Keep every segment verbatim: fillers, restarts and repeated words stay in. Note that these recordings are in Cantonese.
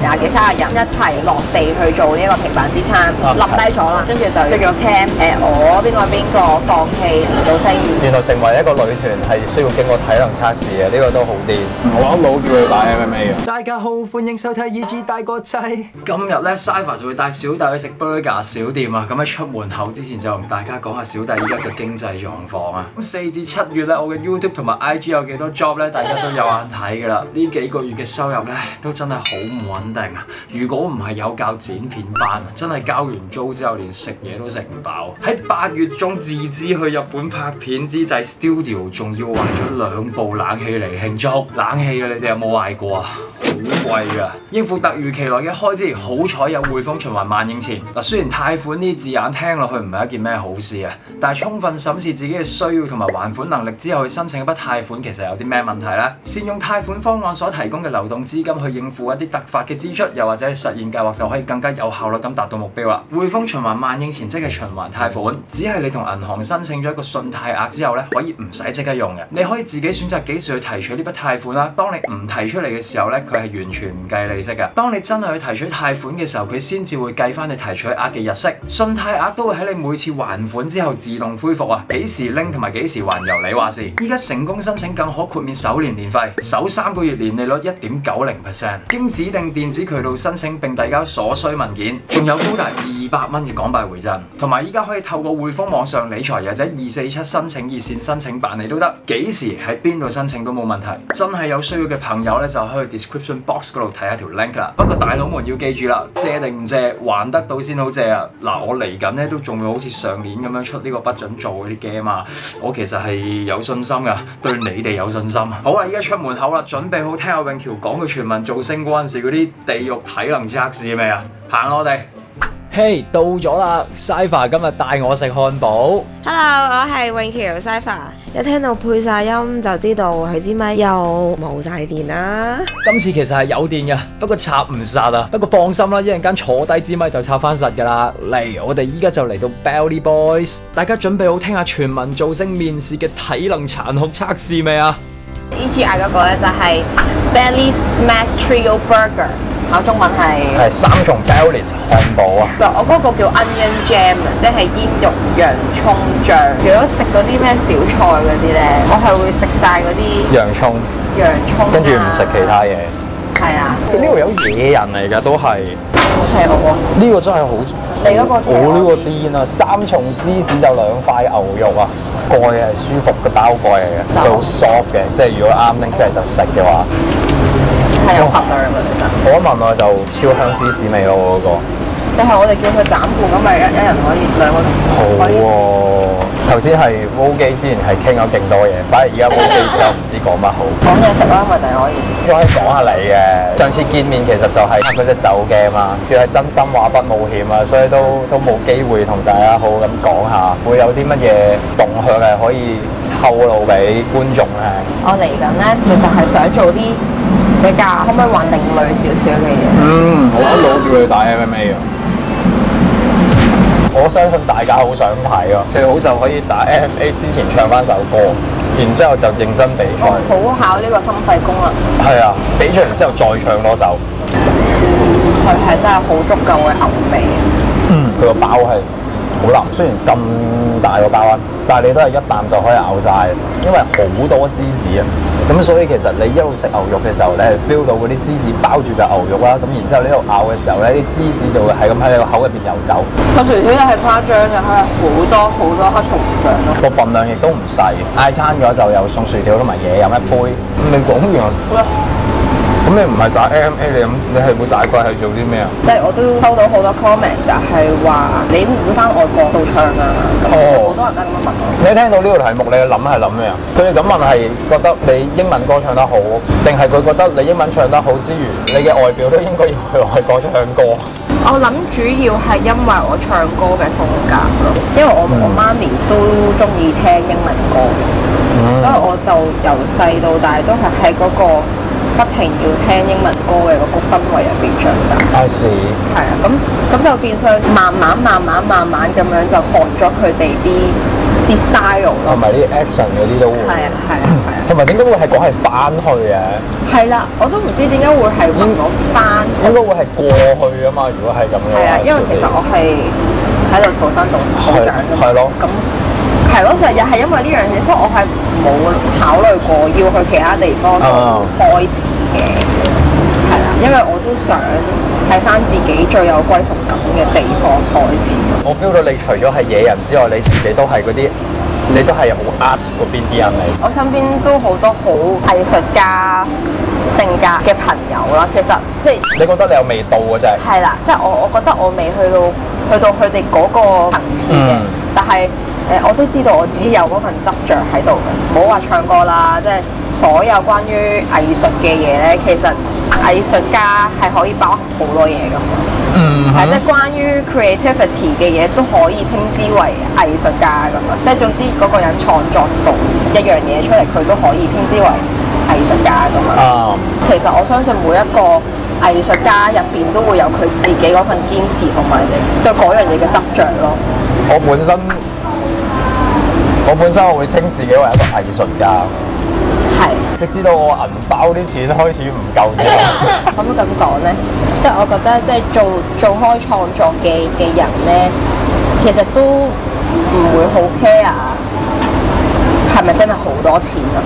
廿幾三十人一齊落地去做呢一個平板支撐，冧低咗啦，跟住就約咗 cam 誒我邊個邊個放棄唔到升。 原來成為一個女團係需要經過體能測試嘅，呢、這個都好啲。我阿老叫佢打 M M A 啊！ 大家好，歡迎收睇 E G 大個仔。今日咧 Cypher 就會帶小弟去食 burger 小店啊！咁喺出門口之前就同大家講下小弟而家嘅經濟狀況啊！咁四至七月咧，我嘅 YouTube 同埋 I G 有幾多 job 咧，大家都有眼睇㗎啦。呢幾個月嘅收入咧，都真係好唔穩定啊！如果唔係有教剪片班啊，真係交完租之後連食嘢都食唔飽。喺八月中自資去日本拍片之際 ，studio 仲要壞咗兩部冷氣嚟慶祝。冷氣嘅你哋有冇壞過啊？好貴㗎！應付突如其來嘅開支，好彩有匯豐循環萬應錢。嗱，雖然貸款呢字眼聽落去唔係一件咩好事啊，但係充分審視自己嘅需要同埋還款能力之後去申請一筆貸款，其實有啲咩問題呢？善用貸款方案所提供嘅流動資金去應付一啲突發嘅支出，又或者係實現計劃就可以更加有效率咁達到目標啦。匯豐循環萬應錢即係循環貸款，只係你同銀行申請咗一個信貸額之後咧，可以唔使即刻用嘅。你可以自己選擇幾時去提取呢筆貸款啦。當你唔提出嚟嘅時候咧，佢係完全唔計利息嘅。當你真係去提取貸款嘅時候，佢先至會計翻你提取額嘅日息。信貸額都會喺你每次還款之後自動恢復啊，幾時拎同埋幾時還由你話事。依家成功申請更可豁免首年年費，首三個月年利率一點九零 percent， 經指定電子渠道申請並遞交所需文件，仲有高達二百蚊嘅港幣回贈，同埋依家可以透過匯豐網上理財或者二四七申請熱線申請辦理都得，幾時喺邊度申請都冇問題。真係有需要嘅朋友咧，就可以 description box 嗰度睇下條 link 啦。不過大佬們要記住啦，借定唔借，還得到先好借啊！嗱，我嚟緊咧都仲會好似上年咁樣出呢個不准做嗰啲 game 啊，我其實係有信心噶，對你哋有信心。好啦，依家出門口啦，準備好聽阿永橋講佢全民造星嗰陣時嗰啲地獄體能測試未啊？行啦我哋。 嘿， hey, 到咗啦 ！Cypher 今日帶我食漢堡。 Hello， 我係永橋 Cypher。一聽到配晒音就知道佢支咪又冇晒電啦。 今次其實係有電嘅，不過插唔實啊。不過放心啦，一陣間坐低支咪就插翻實噶啦。嚟，我哋依家就嚟到 Belly Boys， 大家準備好聽下全民造星面試嘅體能殘酷測試未啊 ？E G I 嗰個咧就係 Belly's Smash Trio Burger。考中文係係三重 Belly's 漢堡啊！ 我嗰個叫 Onion Jam 啊，即係煙肉洋葱醬。如果食嗰啲咩小菜嗰啲咧，我係會食晒嗰啲洋葱， 洋葱， 跟住唔食其他嘢。係啊， 呢度有野人嚟㗎，都係。 好邪惡喎！ 呢個真係好， 你嗰個邪惡。 我呢個癲啊！三重芝士就兩塊牛肉啊，蓋係舒服嘅包蓋嚟嘅，佢好 soft 嘅，即係如果啱拎出嚟就食嘅話。係有份量㗎，其實。我一聞我就超香芝士味咯，我嗰個。 但係我哋叫佢斬半咁，咪一一人可以兩個。 好喎！頭先係 W O 機之前係傾咗勁多嘢，反而而家 W O 機之後唔知講乜好。講嘢食啦，咪就係可以。 再講下你嘅，上次見面其實就係嗰隻酒 game 啊，算係真心話不冒險啊，所以都都冇機會同大家好好咁講下，會有啲乜嘢動向係可以透露俾觀眾咧？ 我嚟緊咧，其實係想做啲比較可唔可以話另類少少嘅嘢？ 嗯，我一路叫佢打 M M A 啊！我相信大家好想睇啊！最好就可以打 M M A 之前唱翻首歌，然之後就認真比賽。 好考呢個心肺功能。 係啊，比賽完之後再唱多首。 佢係真係好足夠嘅牛味。 嗯，佢個包係好腍，雖然咁大個包啊，但係你都係一啖就可以咬晒，因為好多芝士啊。咁所以其實你一路食牛肉嘅時候，你係 feel 到嗰啲芝士包住嘅牛肉啦。咁然之後呢度咬嘅時候咧，啲芝士就會係咁喺你個口入邊游走。個薯條又係誇張嘅，佢係好多好多黑松醬咯。個份量亦都唔細，嗌餐嘅話就有送薯條同埋嘢飲一杯。咁你講完。咁你唔係打 M M A， 你咁你係會大概係做啲咩啊？ 即係我都收到好多 comment， 就係話你會唔會翻外國度唱啊？咁好多人都咁樣問我。你聽到呢個題目，你諗係諗咩啊？佢哋咁問係覺得你英文歌唱得好，定係佢覺得你英文唱得好之餘，你嘅外表都應該要去外國唱歌？我諗主要係因為我唱歌嘅風格咯，因為我、嗯、我媽咪都中意聽英文歌，嗯、所以我就由細到大都係喺嗰個不停要聽英文歌嘅嗰個氛圍入邊長大。I see。係啊，咁咁就變相慢慢慢慢慢慢咁樣就學咗佢哋啲啲 style 咯，同埋啲 action 嗰啲都會。係啊係啊係啊。 同埋點解會係講係翻去嘅？ 係啦，我都唔知點解會係揾我翻。 應該會係過去啊嘛，如果係咁樣。 係啊，因為其實我係喺度土生土土長㗎嘛。 係咯。 咁係咯，就又係因為呢樣嘢，所以我係冇考慮過要去其他地方開始嘅。係啦，因為我都想喺翻自己最有歸屬感嘅地方開始。 我 feel 到你除咗係野人之外，你自己都係嗰啲，你都係好 art 嗰邊啲人嚟。 我身邊都好多好藝術家性格嘅朋友啦，其實即係你覺得你有味道嘅真係？ 係啦，即係我我覺得我未去到去到佢哋嗰個層次嘅，嗯、但係誒、呃、我都知道我自己有嗰份執着喺度嘅。唔好話唱歌啦，即係所有關於藝術嘅嘢咧，其實藝術家係可以包含好多嘢㗎嘛。嗯，係即係關於 creativity 嘅嘢都可以稱之為藝術家咁啊！即係總之嗰個人創作到一樣嘢出嚟，佢都可以稱之為藝術家咁啊！其實我相信每一個藝術家入邊都會有佢自己嗰份堅持同埋對嗰樣嘢嘅執着咯。 我本身我本身我會稱自己為一個藝術家。係，直至到我銀包啲錢開始唔夠之後， 可唔可以咁講咧？即係我覺得，即係做做開創作嘅嘅人咧，其實都唔會好 care 係咪真係好多錢啊？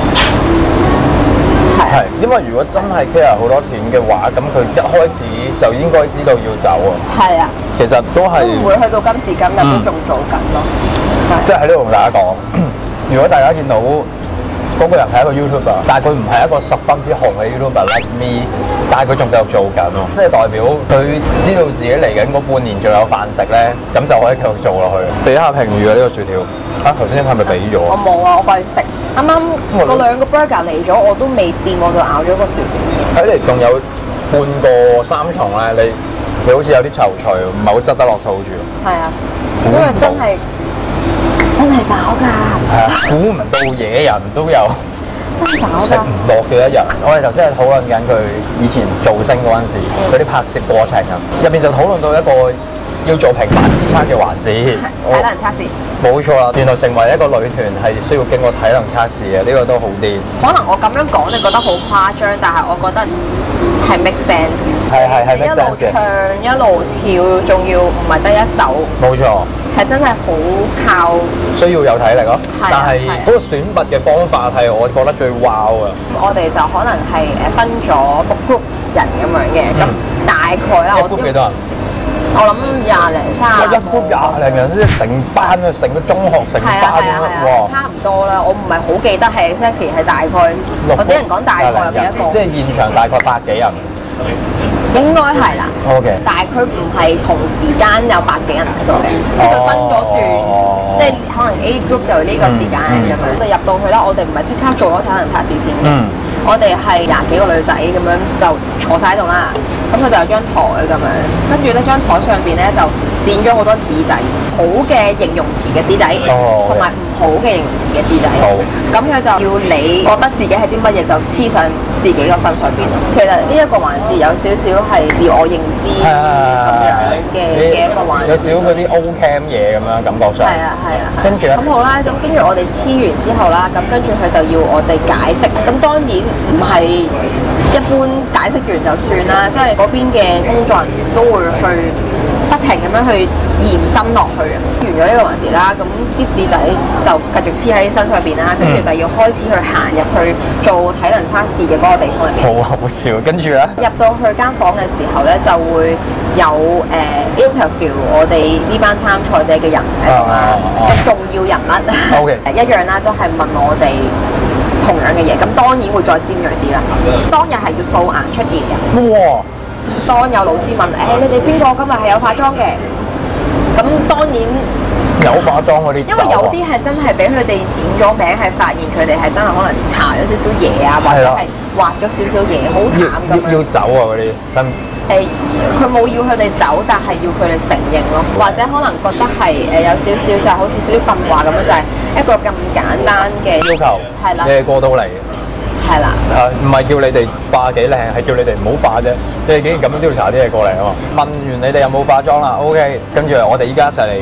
係， 係，因為如果真係 care 好多錢嘅話，咁佢一開始就應該知道要走啊。係啊，其實都係都唔會去到今時今日都仲做緊咯。係， 即係喺呢度同大家講，如果大家見到嗰個人係一個 YouTuber， 但係佢唔係一個十分之紅嘅 YouTuber like me， 但係佢仲繼續做緊喎，即係代表佢知道自己嚟緊嗰半年仲有飯食咧，咁就可以繼續做落去。俾下評語啊！呢個薯條啊，頭先係咪俾咗？ 我冇啊，我過去食。啱啱嗰兩個 burger 嚟咗，我都未掂，我就咬咗個薯條先。 睇嚟仲有半個三重咧，你你好似有啲躊躇，唔係好執得落肚住。 係啊，因為真係。真係飽㗎， 係啊！估唔到野人都有真係飽㗎， 食唔落嘅一日。我哋頭先係討論緊佢以前造星嗰陣時嗰啲、嗯、拍攝過程啊，入邊就討論到一個要做平板支撐嘅環節， 體能測試。 冇錯啦，原來成為一個女團係需要經過體能測試嘅，呢、呢個都好啲。 可能我咁樣講你覺得好誇張，但係我覺得係 make sense 嘅。 係係係 make sense 嘅。一路唱一路跳，仲要唔係得一首。 冇錯。 係真係好靠需要有體力咯，但係嗰個選拔嘅方法係我覺得最 wow 啊！ 我哋就可能係誒分咗六 group 人咁樣嘅，咁、嗯、大概啦， 一 group 幾多人？ 我諗廿零三十。 一 group 廿零人，即係成班啊，成個中學成班咁樣，哇！ 差唔多啦，我唔係好記得係 exactly 係大概，我只能講大概有幾多個。 即係現場大概百幾人。 應該係啦， okay. 但係佢唔係同時間有百幾人喺度嘅，即係佢分咗段，哦、即係可能 A group 就呢個時間咁樣。我哋入到去啦，我哋唔係即刻做咗體能測試先嘅，嗯、我哋係廿幾個女仔咁樣就坐晒喺度啦。咁佢就有張台咁樣，跟住呢張台上邊咧就剪咗好多紙仔，好嘅形容詞嘅紙仔，同埋唔好嘅形容詞嘅紙仔。咁佢就要你覺得自己係啲乜嘢就黐上自己個身上邊咯。其實呢一個環節有少少係自我認知咁樣嘅嘅一個環節， 有少少嗰啲 O Cam 嘢咁樣感覺上。係啊係啊。 跟住咧， 咁好啦，咁跟住我哋黐完之後啦，咁跟住佢就要我哋解釋。咁當然唔係一般解釋完就算啦，即係嗰邊嘅工作人員都會去不停咁樣去延伸落去啊。完咗呢個環節啦，咁啲紙仔就繼續黐喺身上邊啦，跟住就要開始去行入去做體能測試嘅嗰個地方入邊。 好好笑，跟住咧入到去間房嘅時候咧，就會有誒、呃、interview 我哋呢班參賽者嘅人喺度啦，即係重要人物。 OK， 一樣啦，都係問我哋同樣嘅嘢，咁當然會再尖鋭啲啦。當日係要素顏出現嘅。哇！當有老師問誒、欸、你哋邊個今日係有化妝嘅？咁當然有化妝嗰啲， 因為有啲係真係俾佢哋點咗名，係發現佢哋係真係可能搽咗少少嘢啊，或者係畫咗少少嘢，好淡咁樣。 要走啊嗰啲， 誒，佢冇要佢哋走，但係要佢哋承認咯，或者可能覺得係誒有少少就好似少少訓話咁樣，就係、是、一個咁簡單嘅要求， 係啦， 你哋過到嚟， 係啦， 誒唔係叫你哋化幾靚，係叫你哋唔好化啫。你哋竟然咁樣都要搽啲嘢過嚟啊嘛？問完你哋有冇化妝啦 ，OK，跟住我哋依家就嚟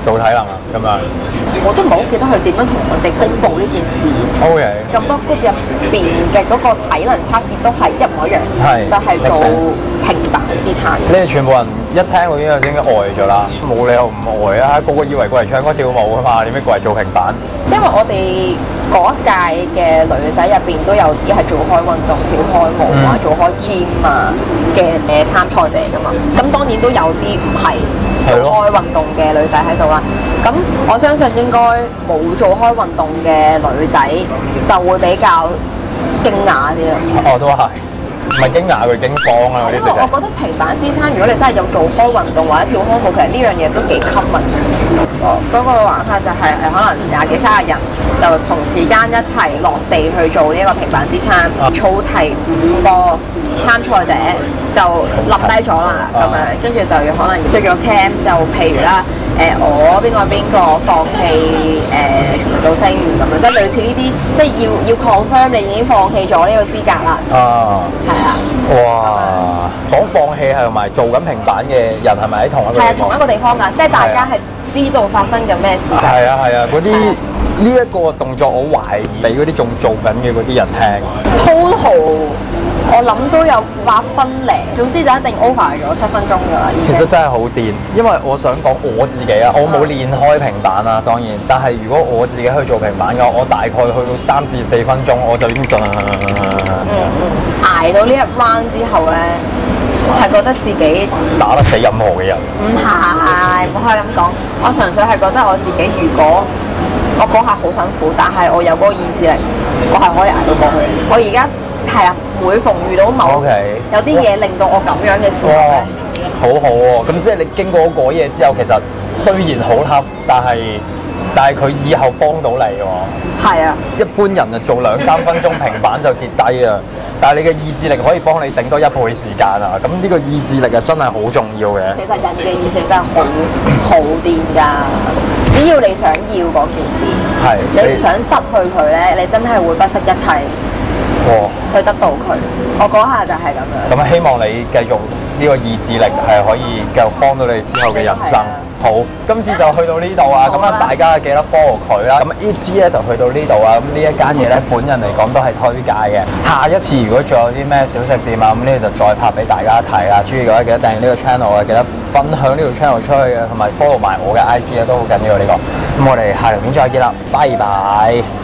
做體能啊咁樣。 我都唔係好記得佢點樣同我哋公佈呢件事。 O K。 咁多 group 入邊嘅嗰個體能測試都係一模一樣， 係就係做平板支撐。 你哋全部人一聽到已經已經呆咗啦，冇理由唔呆啊！個個以為過嚟唱歌跳舞啊嘛，點解過嚟做平板？ 因為我哋嗰一屆嘅女仔入邊都有啲係做開運動、跳開舞啊、做開 gym 啊嘅誒參賽者噶嘛。咁當然都有啲唔係做開運動嘅女仔喺度啦。咁我相信應該冇做開運動嘅女仔就會比較驚訝啲咯。 哦，都係。唔係驚訝，佢驚慌啊！ 因為我覺得平板支撐，如果你真係有做開運動或者跳開舞，其實呢樣嘢都幾 common。哦，嗰個玩法就係誒，可能廿幾三十人就同時間一齊落地去做呢一個平板支撐，儲齊五個參賽者就冧低咗啦，咁樣跟住就可能對咗 cam， 就譬如啦，誒我邊個邊個放棄誒全民造星咁樣，即係類似呢啲，即係要要 confirm 你已經放棄咗呢個資格啦。啊，係啊。 哇！講放棄係同埋做緊平板嘅人係咪喺同一個地方？ 係啊，同一個地方㗎，即係大家係知道發生緊咩事。 係啊係啊，嗰啲呢一個動作，我懷疑俾嗰啲仲做緊嘅嗰啲人聽。 Total 我諗都有八分零，總之就一定 over 咗七分鐘㗎啦。 其實真係好癲，因為我想講我自己啊，我冇練開平板啦，當然，但係如果我自己去做平板嘅，我大概去到三至四分鐘，我就已經盡。 嗯嗯，捱到呢一 round 之後咧，我係覺得自己打得死任何嘅人。 唔係，唔可以咁講。我純粹係覺得我自己，如果我嗰下好辛苦，但係我有嗰個意志力，我係可以捱到過去。我而家係啊，每逢遇到某 Okay. 有啲嘢令到我咁樣嘅時候咧， 好好喎。咁即係你經過嗰嘢之後，其實雖然好黑，但係但係佢以後幫到你喎。 係啊， 一般人就做兩三分鐘平板就跌低啊，但係你嘅意志力可以幫你頂多一倍時間啊。咁呢個意志力啊，真係好重要嘅。 其實人嘅意志力真係好好癲㗎。只要你想要嗰件事，係你唔想失去佢咧，你真係會不惜一切去得到佢。我嗰下就係咁樣。 咁希望你繼續呢個意志力係可以繼續幫到你哋之後嘅人生。好，今次就去到呢度啊！咁啊，大家記得 follow 佢啦。咁 E G 咧就去到呢度啊。咁呢一間嘢咧，本人嚟講都係推介嘅。下一次如果仲有啲咩小食店啊，咁呢個就再拍俾大家睇啊！中意嘅話記得訂閱呢個 channel 啊，記得分享呢條 channel 出去嘅，同埋 follow 埋我嘅 I G 啊，都好緊要呢個。咁我哋下條片再見啦，拜拜。